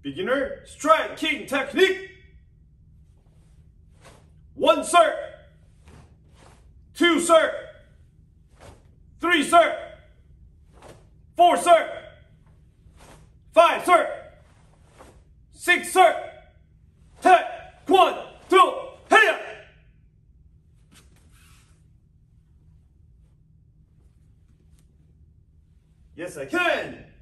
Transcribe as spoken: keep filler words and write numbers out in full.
Beginner striking technique. One, sir. Two, sir. Three, sir. Four, sir. Five, sir. Six, sir. Ten. One, two, hey! Yes, I can.